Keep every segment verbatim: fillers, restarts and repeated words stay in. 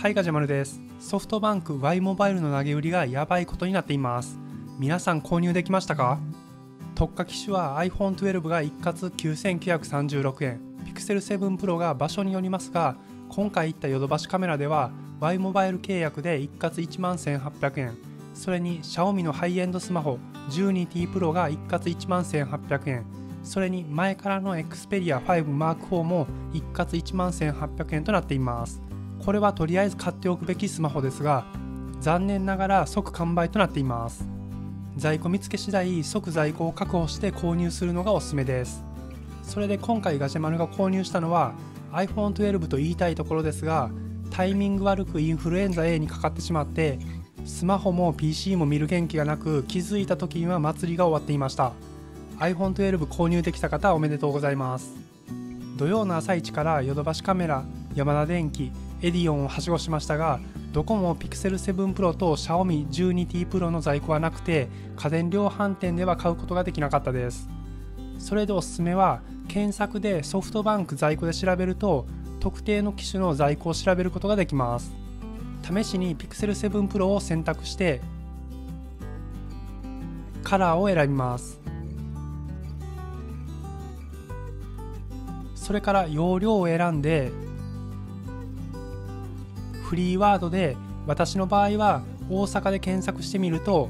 はい、ガジャマルです。ソフトバンク Y モバイルの投げ売りがやばいことになっています。皆さん購入できましたか？特価機種は アイフォントゥエルブ が一括きゅうせんきゅうひゃくさんじゅうろくえん、ピクセルセブンプロが場所によりますが、今回行ったヨドバシカメラでは Y モバイル契約で一括いちまんせんはっぴゃくえん、それに Xiaomi のハイエンドスマホ じゅうにティー Pro が一括いちまんせんはっぴゃくえん、それに前からの Xperia ファイブ マークフォー も一括いちまんせんはっぴゃくえんとなっています。これはとりあえず買っておくべきスマホですが、残念ながら即完売となっています。在庫見つけ次第即在庫を確保して購入するのがおすすめです。それで今回ガジェマルが購入したのは アイフォントゥエルブ と言いたいところですが、タイミング悪くインフルエンザ A にかかってしまってスマホも ピーシー も見る元気がなく、気づいた時には祭りが終わっていました。 アイフォントゥエルブ 購入できた方おめでとうございます。土曜の朝一からヨドバシカメラ、ヤマダ電機、エディオンをはしごしましたが、どこも ピクセルセブンプロ と Xiaomi じゅうにティー Pro の在庫はなくて、家電量販店では買うことができなかったです。それでおすすめは、検索でソフトバンク在庫で調べると特定の機種の在庫を調べることができます。試しに ピクセルセブンプロ を選択してカラーを選びます。それから容量を選んでフリーワードで、私の場合は大阪で検索してみると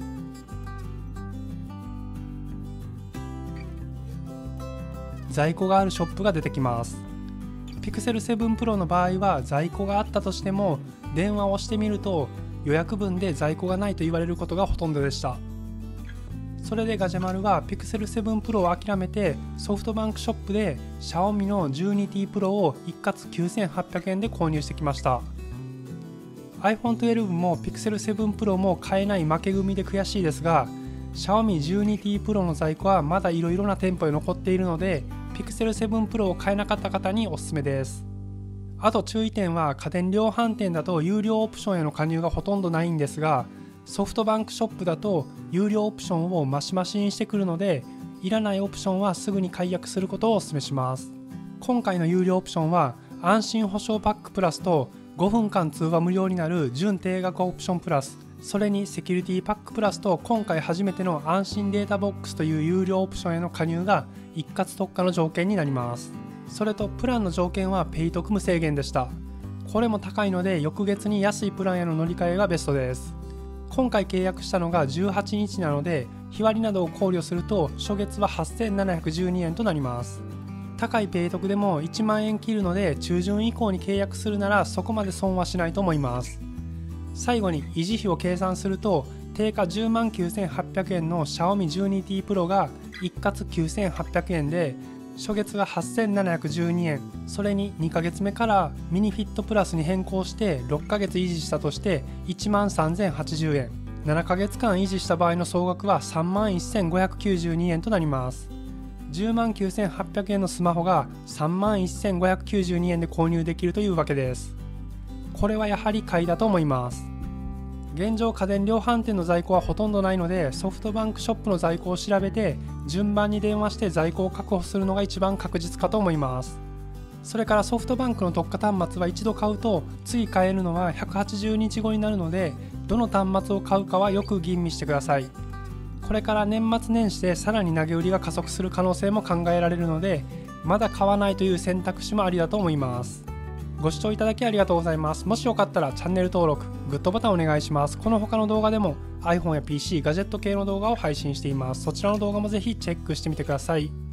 在庫があるショップが出てきます。ピクセルセブンプロの場合は在庫があったとしても電話をしてみると予約分で在庫がないと言われることがほとんどでした。それでガジェマルは ピクセルセブンプロ を諦めてソフトバンクショップで Xiaomi の じゅうにティー Pro を一括きゅうせんはっぴゃくえんで購入してきました。アイフォントゥエルブ も ピクセルセブンプロ も買えない負け組で悔しいですが、 Xiaomi じゅうにティー Pro の在庫はまだいろいろな店舗に残っているので、 ピクセルセブンプロ を買えなかった方におすすめです。あと注意点は、家電量販店だと有料オプションへの加入がほとんどないんですが、ソフトバンクショップだと有料オプションをマシマシにしてくるので、いらないオプションはすぐに解約することをお勧めします。今回の有料オプションは安心保証パックプラスとごふんかん通話無料になる準定額オプションプラス、それにセキュリティパックプラスと今回初めての安心データボックスという有料オプションへの加入が一括特価の条件になります。それとプランの条件はペイトク無制限でした。これも高いので翌月に安いプランへの乗り換えがベストです。今回契約したのがじゅうはちにちなので、日割りなどを考慮すると初月ははっせんななひゃくじゅうにえんとなります。高いペイトクでもいちまんえん切るので、中旬以降に契約するならそこまで損はしないと思います。最後に維持費を計算すると、定価じゅうまんきゅうせんはっぴゃくえんの Xiaomi じゅうにティー Pro が一括きゅうせんはっぴゃくえんで、初月がはっせんななひゃくじゅうにえん、それににかげつめからミニフィットプラスに変更してろっかげつ維持したとしていちまんさんぜんはちじゅうえん、ななかげつかん維持した場合の総額はさんまんせんごひゃくきゅうじゅうにえんとなります。じゅうまんきゅうせんはっぴゃくえんのスマホがさんまんせんごひゃくきゅうじゅうにえんで購入できるというわけです。これはやはり買いだと思います。現状家電量販店の在庫はほとんどないので、ソフトバンクショップの在庫を調べて順番に電話して在庫を確保するのが一番確実かと思います。それからソフトバンクの特価端末は一度買うと次買えるのはひゃくはちじゅうにちごになるので、どの端末を買うかはよく吟味してください。これから年末年始でさらに投げ売りが加速する可能性も考えられるので、まだ買わないという選択肢もありだと思います。ご視聴いただきありがとうございます。もしよかったらチャンネル登録、グッドボタンお願いします。この他の動画でも iPhone や ピーシー、ガジェット系の動画を配信しています。そちらの動画もぜひチェックしてみてください。